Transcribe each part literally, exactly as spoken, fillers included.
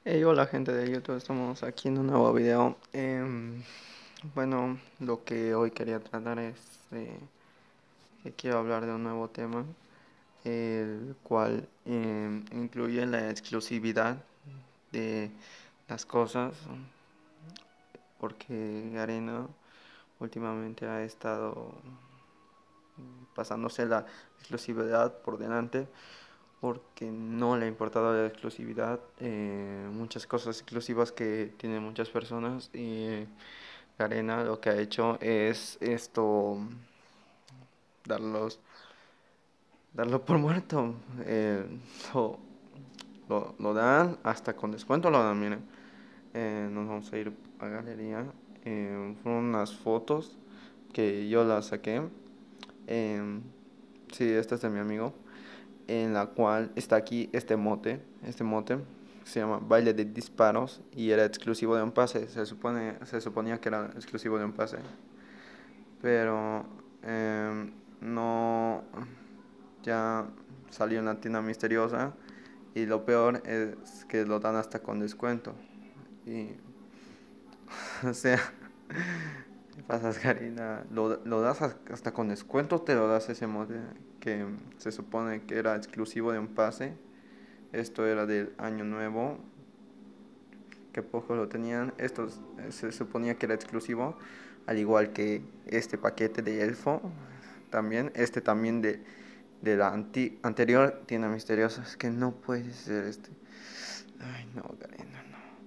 Hey, hola gente de YouTube, estamos aquí en un nuevo video. Em, bueno, lo que hoy quería tratar es eh, que quiero hablar de un nuevo tema, el cual em, incluye la exclusividad de las cosas, porque Garena últimamente ha estado pasándose la exclusividad por delante porque no le ha importado la exclusividad, eh, muchas cosas exclusivas que tienen muchas personas y Garena lo que ha hecho es esto, darlos, darlo por muerto. Eh, lo, lo, lo dan, hasta con descuento lo dan, miren. Eh, nos vamos a ir a galería. Eh, fueron unas fotos que yo las saqué. Eh, sí, esta es de mi amigo, en la cual está aquí este mote, este mote se llama baile de disparos y era exclusivo de un pase, se supone, se suponía que era exclusivo de un pase, pero eh, no, ya salió en la tienda misteriosa y lo peor es que lo dan hasta con descuento y o sea, ¿qué pasas, Karina? Lo, lo das hasta con descuento, te lo das ese mote que se supone que era exclusivo de un pase. Esto era del año nuevo, que pocos lo tenían. Esto se suponía que era exclusivo, al igual que este paquete de Elfo. También, este también de, de la anti anterior tienda misteriosa. Es que no puede ser este. Ay, no, Garena,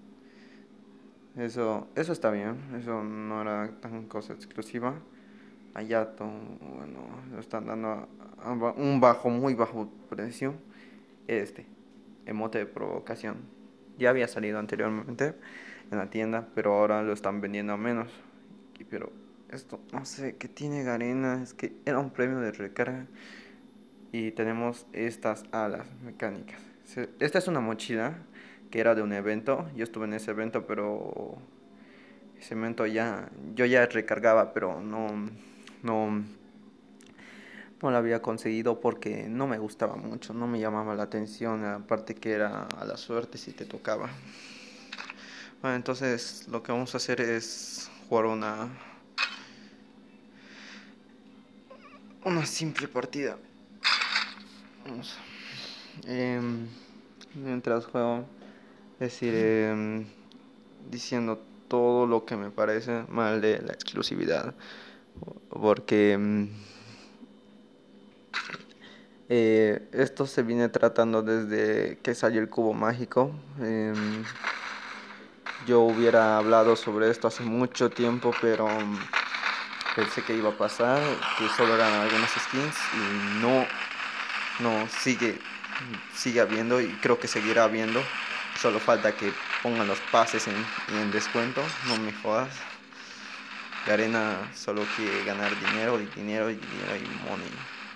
no. Eso, eso está bien. Eso no era tan cosa exclusiva. Hayato, bueno, lo están dando a, a un bajo, muy bajo precio. Este, emote de provocación. Ya había salido anteriormente en la tienda, pero ahora lo están vendiendo a menos. Pero esto, no sé, ¿qué tiene Garena? Es que era un premio de recarga. Y tenemos estas alas mecánicas. Esta es una mochila que era de un evento. Yo estuve en ese evento, pero ese evento ya, yo ya recargaba, pero no, no, no la había conseguido porque no me gustaba mucho, no me llamaba la atención, aparte que era a la suerte si te tocaba. Bueno, entonces lo que vamos a hacer es jugar una una simple partida. Vamos. Eh, mientras juego, es iré eh, diciendo todo lo que me parece mal de la exclusividad, porque mm, eh, esto se viene tratando desde que salió el cubo mágico. Eh, yo hubiera hablado sobre esto hace mucho tiempo, pero mm, pensé que iba a pasar, que solo eran algunas skins y no, no, sigue, sigue habiendo y creo que seguirá habiendo. Solo falta que pongan los pases en, en descuento, no me jodas. Garena solo quiere ganar dinero y dinero y dinero y money.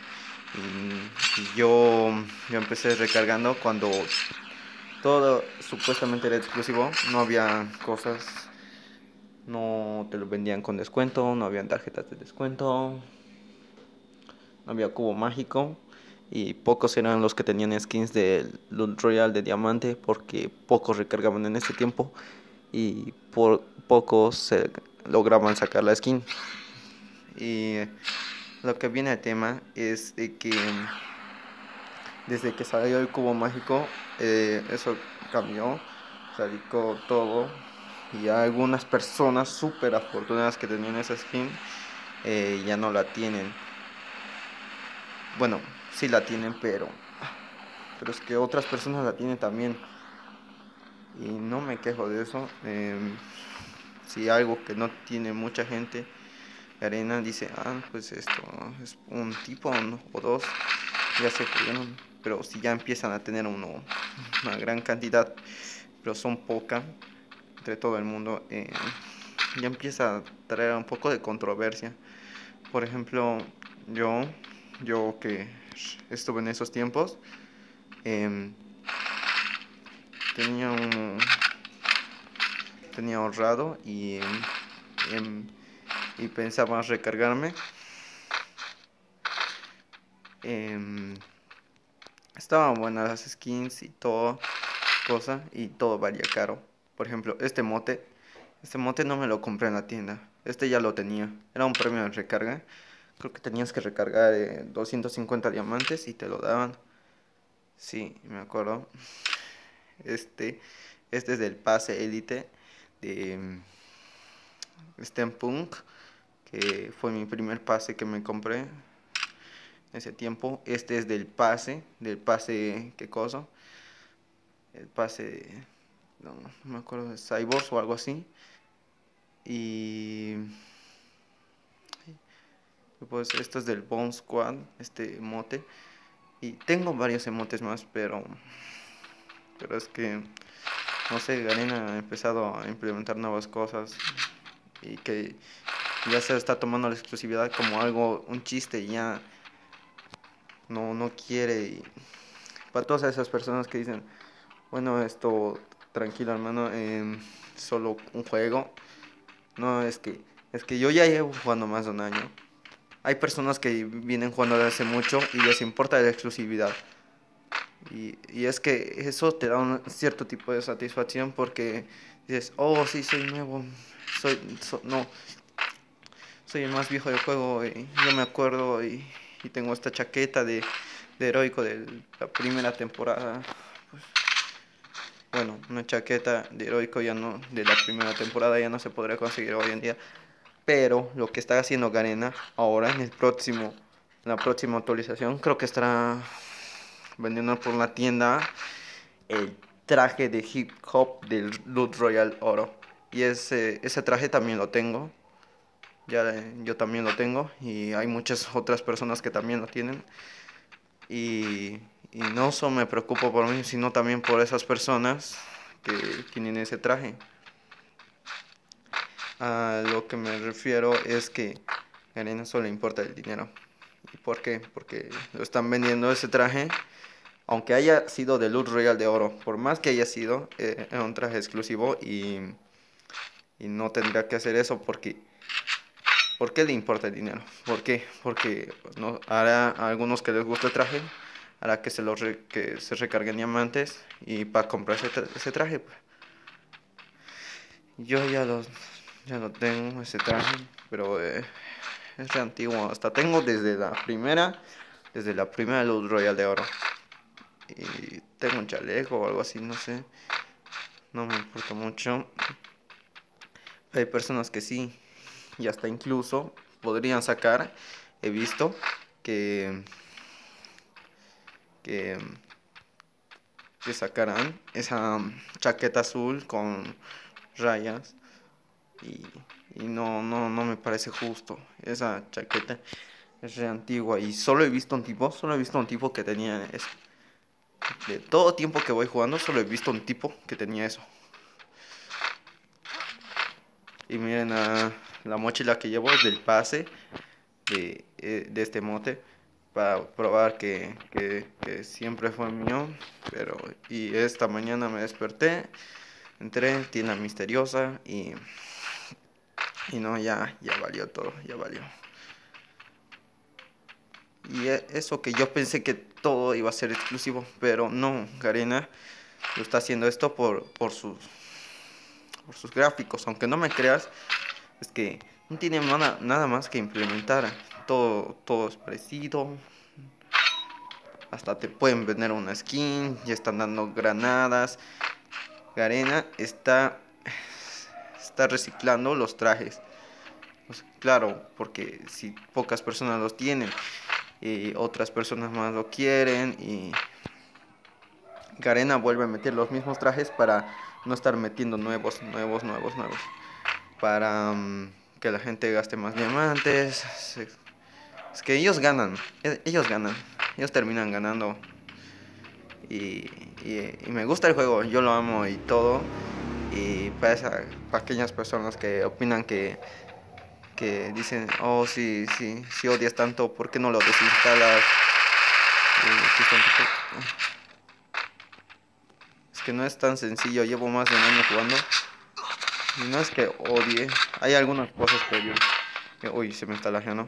Y, y yo, yo empecé recargando cuando todo supuestamente era exclusivo, no había cosas, no te lo vendían con descuento, no habían tarjetas de descuento, no había cubo mágico y pocos eran los que tenían skins de Loot Royale de diamante porque pocos recargaban en ese tiempo y por pocos se lograban sacar la skin. Y lo que viene al tema es de que desde que salió el cubo mágico, eh, eso cambió, radicó todo y algunas personas súper afortunadas que tenían esa skin eh, ya no la tienen. Bueno, sí la tienen, pero pero es que otras personas la tienen también y no me quejo de eso. Eh, si algo que no tiene mucha gente, Arena dice, ah, pues esto es un tipo ¿no? o dos, ya se pudieron, pero si ya empiezan a tener uno, una gran cantidad, pero son pocas entre todo el mundo, eh, ya empieza a traer un poco de controversia. Por ejemplo, yo, yo que estuve en esos tiempos, eh, tenía un tenía ahorrado y, em, y pensaba recargarme. Em, estaban buenas las skins y todo, cosa y todo valía caro. Por ejemplo, este mote, este mote no me lo compré en la tienda, este ya lo tenía, era un premio de recarga. Creo que tenías que recargar eh, doscientos cincuenta diamantes y te lo daban. Sí, me acuerdo. Este, este es del pase élite de mm, Stem Punk, que fue mi primer pase que me compré en ese tiempo. Este es del pase, del pase, ¿qué cosa? El pase, no, no me acuerdo, de Cyborgs o algo así. Y pues esto es del Bone Squad, este emote. Y tengo varios emotes más, pero pero es que no sé, Garena ha empezado a implementar nuevas cosas y que ya se está tomando la exclusividad como algo, un chiste y ya no, no quiere. Y para todas esas personas que dicen, bueno, esto, tranquilo hermano, eh, solo un juego. No, es que, es que yo ya llevo jugando más de un año. Hay personas que vienen jugando desde hace mucho y les importa la exclusividad. Y, y es que eso te da un cierto tipo de satisfacción porque dices, oh, sí, soy nuevo, soy, so- no, soy el más viejo del juego, y yo me acuerdo y, y tengo esta chaqueta de, de heroico de la primera temporada. Pues, bueno, una chaqueta de heroico ya no, de la primera temporada ya no se podría conseguir hoy en día. Pero lo que está haciendo Garena ahora en el próximo, en la próxima actualización, creo que estará vendiendo por la tienda el traje de hip hop del Loot Royal Oro. Y ese, ese traje también lo tengo. Ya eh, yo también lo tengo. Y hay muchas otras personas que también lo tienen. Y, y no solo me preocupo por mí, sino también por esas personas que tienen ese traje. A lo que me refiero es que a Arena solo le importa el dinero. ¿Y por qué? Porque lo están vendiendo ese traje, aunque haya sido de Loot Royal de oro, por más que haya sido, eh, es un traje exclusivo y, y no tendría que hacer eso porque ¿por qué le importa el dinero? ¿Por qué? Porque no, hará a algunos que les guste el traje, hará que se, lo re, que se recarguen diamantes y para comprarse ese, tra ese traje. Pues. Yo ya lo, ya lo tengo, ese traje, pero eh, es re antiguo. Hasta tengo desde la primera, desde la primera Loot Royal de oro. Y tengo un chaleco o algo así, no sé. No me importa mucho. Hay personas que sí, y hasta incluso podrían sacar. He visto que que, que sacarán esa chaqueta azul con rayas y, y no, no, no me parece justo. Esa chaqueta es re antigua y solo he visto un tipo, solo he visto un tipo que tenía eso. De todo tiempo que voy jugando, solo he visto un tipo que tenía eso. Y miren, a la mochila que llevo es del pase de, eh, de este mote. Para probar que, que, que siempre fue mío. Pero, y esta mañana me desperté, entré, tienda misteriosa y, y no, ya, ya valió todo, ya valió. Y eso que yo pensé que todo iba a ser exclusivo, pero no, Garena lo está haciendo esto por, por sus por sus gráficos, aunque no me creas, es que no tiene nada, nada más que implementar, todo, todo es parecido, hasta te pueden vender una skin, ya están dando granadas. Garena está, está reciclando los trajes, pues, claro, porque si pocas personas los tienen y otras personas más lo quieren y Garena vuelve a meter los mismos trajes para no estar metiendo nuevos, nuevos, nuevos, nuevos. Para um, que la gente gaste más diamantes. Es que ellos ganan, ellos ganan, ellos terminan ganando. Y, y, y me gusta el juego, yo lo amo y todo. Y para esas pequeñas personas que opinan que, que dicen, oh, si, si, si odias tanto, ¿por qué no lo desinstalas? Es que no es tan sencillo, llevo más de un año jugando. Y no es que odie, hay algunas cosas que odio. Que, uy, se me está lajeando.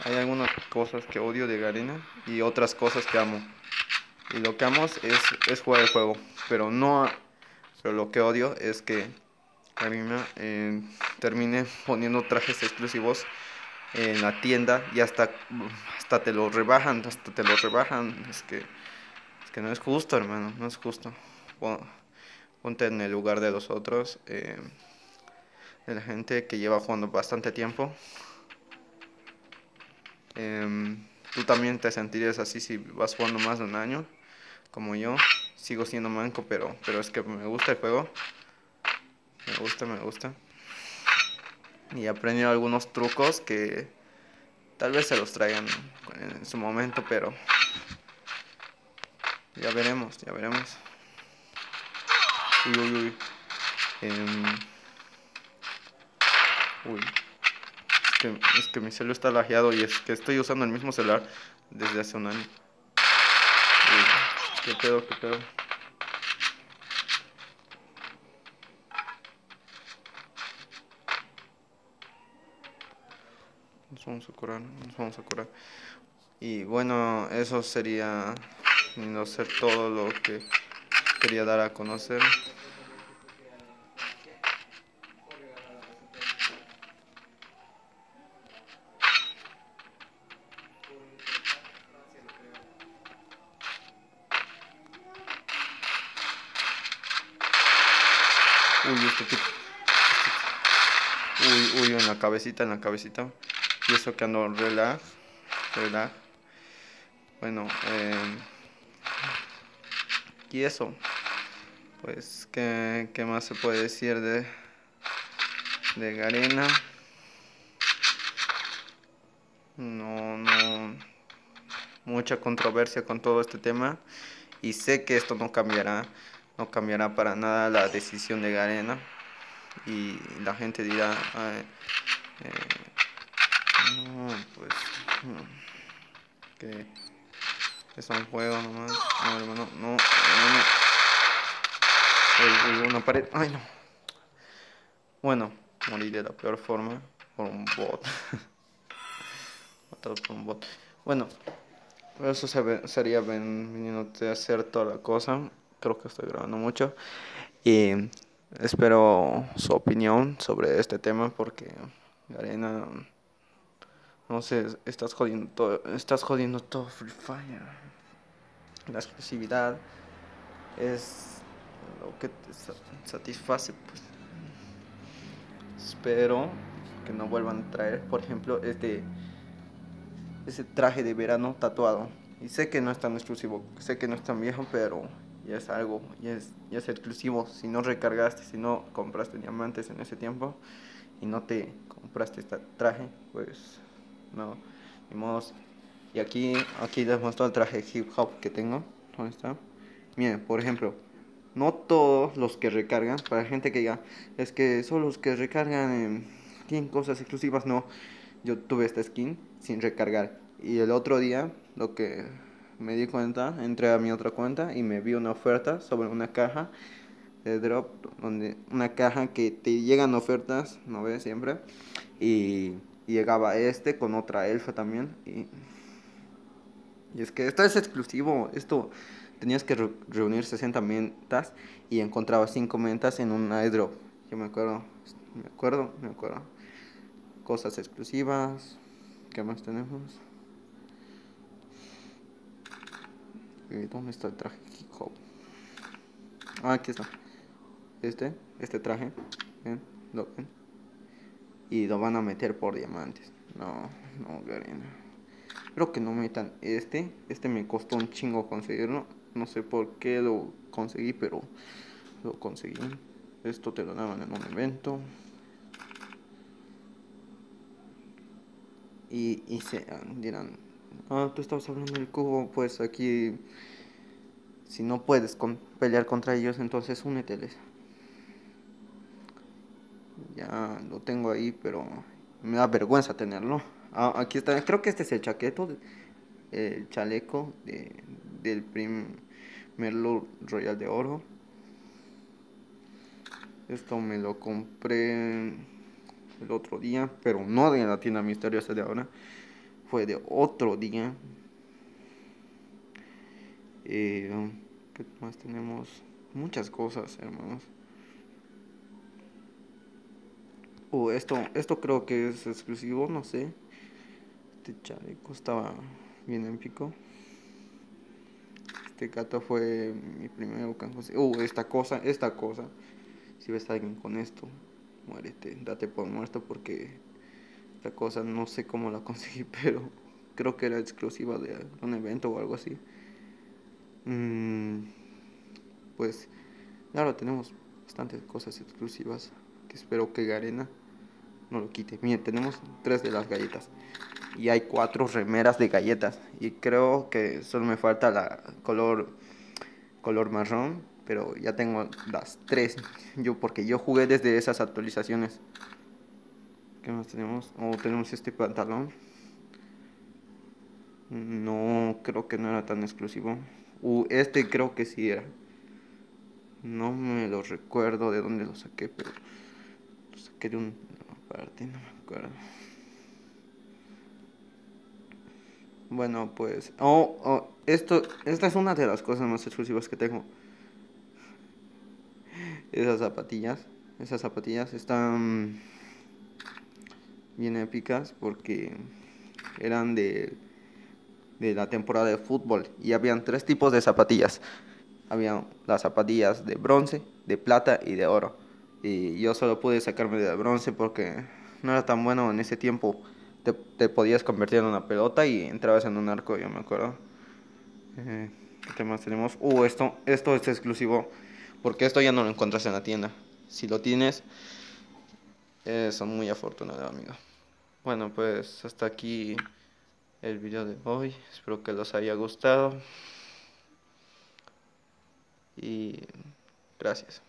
hay algunas cosas que odio de Garena y otras cosas que amo. Y lo que amo es, es jugar el juego, pero no, pero lo que odio es que Garena eh, termine poniendo trajes exclusivos en la tienda y hasta, hasta te lo rebajan, hasta te lo rebajan. Es que, es que no es justo, hermano, no es justo. Ponte en el lugar de los otros, eh, de la gente que lleva jugando bastante tiempo. Eh, tú también te sentirías así si vas jugando más de un año, como yo. Sigo siendo manco, pero, pero es que me gusta el juego. Me gusta, me gusta. Y he aprendido algunos trucos que tal vez se los traigan en su momento, pero ya veremos, ya veremos. Uy, uy, uy. Eh, uy. Es que, es que mi celular está lajeado y es que estoy usando el mismo celular desde hace un año. Uy, qué pedo, qué pedo. Nos vamos a curar, nos vamos a curar. Y bueno, eso sería no ser todo lo que quería dar a conocer. Uy, este tipo. Uy, uy, en la cabecita, en la cabecita. Y eso que ando relax, relax. Bueno, eh, y eso. Pues, ¿qué, qué más se puede decir de, de Garena? No, no. Mucha controversia con todo este tema. Y sé que esto no cambiará. No cambiará para nada la decisión de Garena. Y la gente dirá, ay, eh, no, pues, no, que es un juego nomás. No, hermano, no, hermano. Uy, uy, una pared. Ay, no. Bueno, morí de la peor forma por un bot. Matado por un bot. Bueno, eso se ve, sería veniendo a hacer toda la cosa. Creo que estoy grabando mucho. Y espero su opinión sobre este tema porque Garena, no sé, estás jodiendo todo, estás jodiendo todo Free Fire. La exclusividad es lo que te satisface, pues. Espero que no vuelvan a traer, por ejemplo, este ese traje de verano tatuado. Y sé que no es tan exclusivo, sé que no es tan viejo, pero ya es algo, ya es, ya es exclusivo. Si no recargaste, si no compraste diamantes en ese tiempo y no te compraste este traje, pues no, ni modo. Y aquí, aquí les muestro el traje hip hop que tengo. ¿Dónde está? Miren, por ejemplo, no todos los que recargan, para gente que diga, es que solo los que recargan eh, tienen cosas exclusivas, no. Yo tuve esta skin sin recargar. Y el otro día, lo que me di cuenta, entré a mi otra cuenta y me vi una oferta sobre una caja de drop, donde una caja que te llegan ofertas, ¿no ves? Siempre. Y, y llegaba este con otra elfa también. Y, y es que esto es exclusivo. Esto tenías que re reunir sesenta mentas y encontraba cinco mentas en un airdrop. Yo me acuerdo, me acuerdo, me acuerdo. Cosas exclusivas. ¿Qué más tenemos? Eh, ¿Dónde está el traje hip hop? Ah, aquí está. Este, este traje. ¿Ven? ¿Lo ven? Y lo van a meter por diamantes. No, no, Garena. Espero que no metan este. Este me costó un chingo conseguirlo. No sé por qué lo conseguí, pero lo conseguí. Esto te lo daban en un evento. Y, y se dirán, ah, tú estabas hablando del cubo. Pues aquí, si no puedes con, pelear contra ellos, entonces úneteles. Ya lo tengo ahí, pero me da vergüenza tenerlo. Ah, aquí está, creo que este es el chaqueto, el chaleco de, del primer Lord Royal de Oro. Esto me lo compré el otro día, pero no de la tienda misteriosa de ahora. fue de otro día. Eh, ¿Qué más tenemos? Muchas cosas, hermanos. Uh, esto, esto creo que es exclusivo, no sé. Este chaleco estaba bien épico. Este gato fue mi primer Vulcan. Uh, esta cosa, esta cosa. Si ves a alguien con esto, muérete, date por muerto porque esta cosa no sé cómo la conseguí, pero creo que era exclusiva de un evento o algo así. Mm, pues claro, tenemos bastantes cosas exclusivas que espero que Garena no lo quite. Miren, tenemos tres de las galletas y hay cuatro remeras de galletas y creo que solo me falta la color color marrón, pero ya tengo las tres yo porque yo jugué desde esas actualizaciones. ¿Qué más tenemos? Oh, tenemos este pantalón. No, creo que no era tan exclusivo. Uh, este creo que sí era. No me lo recuerdo de dónde lo saqué, pero lo saqué de una parte, no me acuerdo. Bueno, pues... Oh, oh, esto, esta es una de las cosas más exclusivas que tengo. Esas zapatillas. Esas zapatillas están bien épicas porque eran de, de la temporada de fútbol. Y habían tres tipos de zapatillas. Había las zapatillas de bronce, de plata y de oro. Y yo solo pude sacarme de bronce porque no era tan bueno en ese tiempo. Te, te podías convertir en una pelota y entrabas en un arco, yo me acuerdo. Eh, ¿Qué más tenemos? Uh, esto, esto es exclusivo. Porque esto ya no lo encuentras en la tienda. Si lo tienes, eh, son muy afortunados, amigo. Bueno, pues hasta aquí el video de hoy. Espero que les haya gustado. Y gracias.